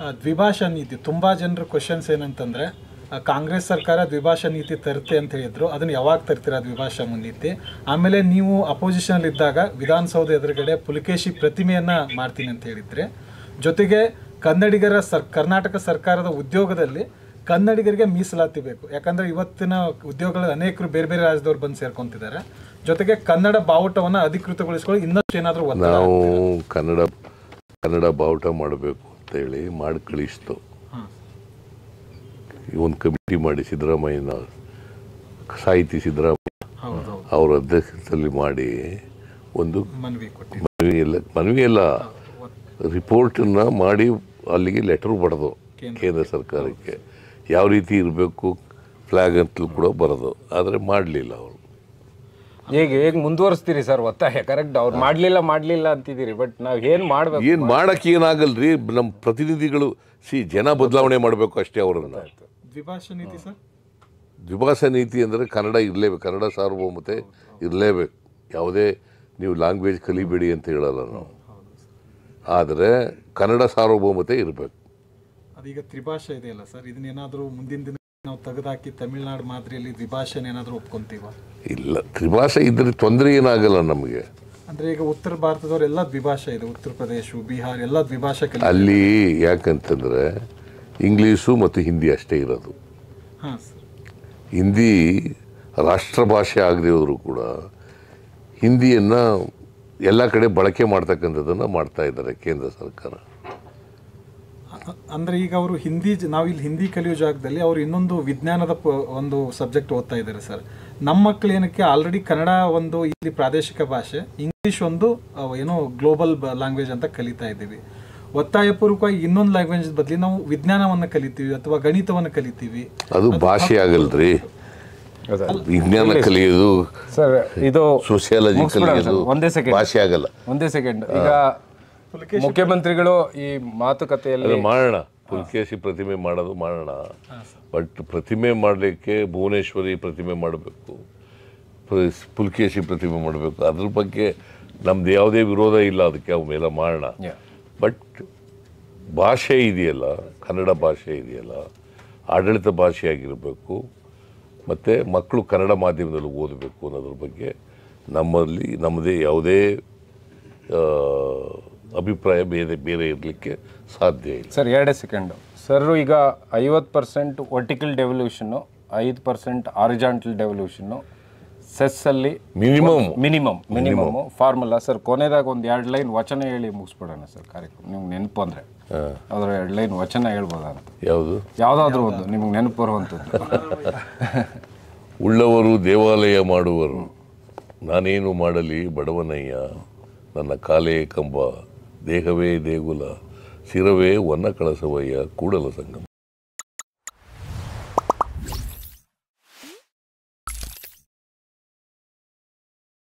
ದ್ವಿಭಾಷಾ ನೀತಿ ತುಂಬ ಜನರ ಕ್ವಶನ್ಸ್ ಏನಂತಂದರೆ ಕಾಂಗ್ರೆಸ್ ಸರ್ಕಾರ ದ್ವಿಭಾಷಾ ನೀತಿ ತರುತ್ತೆ ಅಂತ ಹೇಳಿದ್ರು. ಅದನ್ನು ಯಾವಾಗ ತರ್ತೀರಾ ದ್ವಿಭಾಷಾ ನೀತಿ? ಆಮೇಲೆ ನೀವು ಅಪೋಸಿಷನಲ್ಲಿ ಇದ್ದಾಗ ವಿಧಾನಸೌಧ ಎದುರುಗಡೆ ಪುಲಿಕೇಶಿ ಪ್ರತಿಮೆಯನ್ನು ಮಾಡ್ತೀನಿ ಅಂತ ಹೇಳಿದ್ರಿ. ಜೊತೆಗೆ ಕನ್ನಡಿಗರ ಕರ್ನಾಟಕ ಸರ್ಕಾರದ ಉದ್ಯೋಗದಲ್ಲಿ ಕನ್ನಡಿಗರಿಗೆ ಮೀಸಲಾತಿ ಬೇಕು. ಯಾಕಂದರೆ ಇವತ್ತಿನ ಉದ್ಯೋಗಗಳಲ್ಲಿ ಅನೇಕರು ಬೇರೆ ಬೇರೆ ರಾಜ್ಯದವ್ರು ಬಂದು ಸೇರ್ಕೊತಿದ್ದಾರೆ. ಜೊತೆಗೆ ಕನ್ನಡ ಬಾವುಟವನ್ನು ಅಧಿಕೃತಗೊಳಿಸ್ಕೊಳ್ಳಿ ಇನ್ನಷ್ಟು ಏನಾದರೂ ನಾವು ಕನ್ನಡ ಬಾವುಟ ಮಾಡಬೇಕು ಅಂತೇಳಿ ಮಾಡಿ ಕಳಿಸ್ತು. ಒಂದು ಕಮಿಟಿ ಮಾಡಿ ಸಿದ್ದರಾಮಯ್ಯನ ಸಾಹಿತಿ ಸಿದ್ದರಾಮಯ್ಯ ಅವರ ಅಧ್ಯಕ್ಷತೆಯಲ್ಲಿ ಮಾಡಿ ಒಂದು ಮನವಿ ಎಲ್ಲ ರಿಪೋರ್ಟನ್ನು ಮಾಡಿ ಅಲ್ಲಿಗೆ ಲೆಟರ್ ಬರೆದು ಕೇಂದ್ರ ಸರ್ಕಾರಕ್ಕೆ ಯಾವ ರೀತಿ ಇರಬೇಕು ಫ್ಲಾಗ್ ಅಂತಲೂ ಕೂಡ ಬರೋದು. ಆದರೆ ಮಾಡಲಿಲ್ಲ ಅವರು. ಹೇಗೆ ಮುಂದುವರಿಸ್ತೀರಿ ಸರ್ ಒತ್ತಾಯ? ಕರೆಕ್ಟ್, ಅವ್ರು ಮಾಡಲಿಲ್ಲ ಅಂತಿದ್ದೀರಿ. ಬಟ್ ನಾವು ಏನು ಮಾಡಬೇಕು? ಏನು ಮಾಡೋಕ್ಕೆ ಏನಾಗಲ್ರಿ. ನಮ್ಮ ಪ್ರತಿನಿಧಿಗಳು ಜನ ಬದಲಾವಣೆ ಮಾಡಬೇಕು ಅಷ್ಟೇ ಅವರನ್ನು. ದ್ವಿಭಾಷಾ ನೀತಿ ಸರ್, ದ್ವಿಭಾಷಾ ನೀತಿ ಅಂದರೆ ಕನ್ನಡ ಇರಲೇಬೇಕು, ಕನ್ನಡ ಸಾರ್ವಭೌಮತೆ ಇರಲೇಬೇಕು. ಯಾವುದೇ ನೀವು ಲ್ಯಾಂಗ್ವೇಜ್ ಕಲಿಬೇಡಿ ಅಂತ ಹೇಳಲ್ಲ ನಾವು, ಆದರೆ ಕನ್ನಡ ಸಾರ್ವಭೌಮತೆ ಇರಬೇಕು. ಅದೀಗ ತ್ರಿಭಾಷೆ ಇದೆಯಲ್ಲ ಸರ್, ಇದನ್ನೇನಾದರೂ ಮುಂದಿನ ದಿನ ನಾವು ತೆಗೆದುಹಾಕಿ ತಮಿಳುನಾಡು ಮಾದರಿಯಲ್ಲಿ ದ್ವಿಭಾಷೆನ ಏನಾದರೂ ಒಪ್ಕೊಂತೀವ? ಇಲ್ಲ, ತ್ರಿಭಾಷೆ ಇದ್ರೆ ತೊಂದರೆ ಏನಾಗಲ್ಲ ನಮಗೆ. ಅಂದರೆ ಈಗ ಉತ್ತರ ಭಾರತದವರೆಲ್ಲ ದ್ವಿಭಾಷೆ ಇದೆ, ಉತ್ತರ ಪ್ರದೇಶ, ಬಿಹಾರ್ ಎಲ್ಲ ದ್ವಿಭಾಷೆ ಅಲ್ಲಿ. ಯಾಕಂತಂದರೆ ಇಂಗ್ಲೀಷು ಮತ್ತು ಹಿಂದಿ ಅಷ್ಟೇ ಇರೋದು. ಹಾಂ ಸರ್. ಹಿಂದಿ ರಾಷ್ಟ್ರ ಭಾಷೆ ಆಗದೆ ಹೋದರೂ ಕೂಡ ಹಿಂದಿಯನ್ನು ಎಲ್ಲ ಕಡೆ ಬಳಕೆ ಮಾಡ್ತಕ್ಕಂಥದ್ದನ್ನು ಮಾಡ್ತಾ ಇದ್ದಾರೆ ಕೇಂದ್ರ ಸರ್ಕಾರ. ಅಂದರೆ ಈಗ ಅವರು ನಾವಿಲ್ಲಿ ಹಿಂದಿ ಕಲಿಯೋ ಜಾಗದಲ್ಲಿ ಅವರು ಇನ್ನೊಂದು ವಿಜ್ಞಾನದ ಒಂದು ಸಬ್ಜೆಕ್ಟ್ ಓದ್ತಾ ಇದ್ದಾರೆ ಸರ್. ನಮ್ಮ ಮಕ್ಕಳು ಏನಕ್ಕೆ ಆಲ್ರೆಡಿ ಕನ್ನಡ ಒಂದು ಇಲ್ಲಿ ಪ್ರಾದೇಶಿಕ ಭಾಷೆ, ಇಂಗ್ಲೀಷ್ ಒಂದು ಏನೋ ಗ್ಲೋಬಲ್ ಲ್ಯಾಂಗ್ವೇಜ್ ಅಂತ ಕಲಿತಾ ಇದ್ದೀವಿ. ಒತ್ತಾಯಪೂರ್ವಕವಾಗಿ ಇನ್ನೊಂದು ಲ್ಯಾಂಗ್ವೇಜ್ ಬದಲಿ ನಾವು ವಿಜ್ಞಾನವನ್ನು ಕಲಿತೀವಿ ಅಥವಾ ಗಣಿತವನ್ನು ಕಲಿತೀವಿ. ಅದು ಭಾಷೆ ಆಗಲ್ರಿ. ವಿಜ್ಞಾನ ಕಲಿಯೋದು ಸರ್, ಇದು ಸೋಷಿಯಾಲಜಿ ಕಲಿಯೋದು ಭಾಷೆ ಆಗಲ್ಲ. ಒಂದೇ ಸೆಕೆಂಡ್. ಈಗ ಮುಖ್ಯಮಂತ್ರಿಗಳು ಈ ಮಾತುಕತೆಯಲ್ಲಿ ಮಾಡೋಣ, ಪುಲಕೇಶಿ ಪ್ರತಿಮೆ ಮಾಡೋಣ. ಬಟ್ ಪ್ರತಿಮೆ ಮಾಡಲಿಕ್ಕೆ ಭುವನೇಶ್ವರಿ ಪ್ರತಿಮೆ ಮಾಡಬೇಕು, ಪುಲಕೇಶಿ ಪ್ರತಿಮೆ ಮಾಡಬೇಕು. ಅದ್ರ ಬಗ್ಗೆ ನಮ್ದು ಯಾವುದೇ ವಿರೋಧ ಇಲ್ಲ, ಅದಕ್ಕೆ ಅವೆಲ್ಲ ಮಾಡೋಣ. ಬಟ್ ಭಾಷೆ ಇದೆಯಲ್ಲ, ಕನ್ನಡ ಭಾಷೆ ಇದೆಯಲ್ಲ, ಆಡಳಿತ ಭಾಷೆಯಾಗಿರಬೇಕು. ಮತ್ತು ಮಕ್ಕಳು ಕನ್ನಡ ಮಾಧ್ಯಮದಲ್ಲಿ ಓದಬೇಕು ಅನ್ನೋದ್ರ ಬಗ್ಗೆ ನಮ್ಮದೇ ಯಾವುದೇ ಅಭಿಪ್ರಾಯ ಬೇರೆ ಇರಲಿಕ್ಕೆ ಸಾಧ್ಯ ಇಲ್ಲ. Sir, 2 second sir. ಈಗ 50% ವರ್ಟಿಕಲ್ ಡೆವಲ್ಯೂಷನ್ನು, 5% ಆರಿಜಾಂಟಲ್ ಡೆವಲ್ಯೂಷನ್ನು ಸೆಸ್ಸಲ್ಲಿ ಮಿನಿಮಮ್ ಫಾರ್ಮುಲಾ. ಸರ್, ಕೊನೆದಾಗ ಒಂದು 2 ಲೈನ್ ವಚನ ಹೇಳಿ ಮುಗಿಸ್ಬಿಡೋಣ ಸರ್ ಕಾರ್ಯಕ್ರಮ. ನಿಮ್ಗೆ ನೆನಪು ಅಂದರೆ ಅದರ 2 ಲೈನ್ ವಚನ ಹೇಳ್ಬೋದಾ ಅಂತ? ಯಾವುದಾದ್ರೂ ಒಂದು ನಿಮ್ಗೆ ನೆನಪು ಬರುವಂಥದ್ದು. ಉಳ್ಳವರು ದೇವಾಲಯ ಮಾಡುವರು, ನಾನೇನು ಮಾಡಲಿ ಬಡವನಯ್ಯ, ನನ್ನ ಕಾಲೇ ಕಂಬ, ದೇಹವೇ ದೇಗುಲ, ಶಿರವೇ ವನ್ನ ಕಳಸವಯ್ಯ, ಕೂಡಲ ಸಂಗಮ.